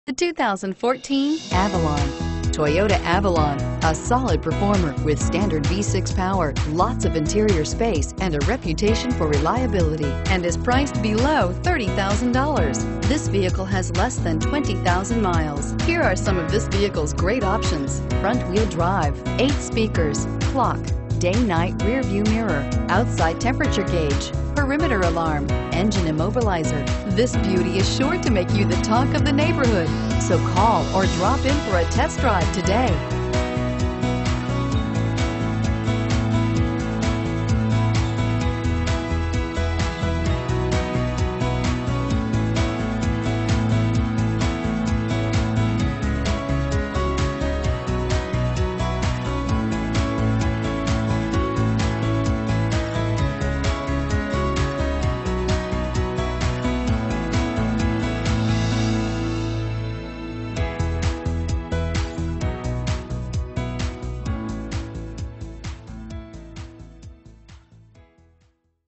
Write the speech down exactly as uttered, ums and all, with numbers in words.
The two thousand fourteen Avalon. Toyota Avalon, a solid performer with standard V six power, lots of interior space, and a reputation for reliability, and is priced below thirty thousand dollars. This vehicle has less than twenty thousand miles. Here are some of this vehicle's great options: front-wheel drive, eight speakers, clock, day-night rear-view mirror, outside temperature gauge, perimeter alarm, engine immobilizer. This beauty is sure to make you the talk of the neighborhood. So call or drop in for a test drive today.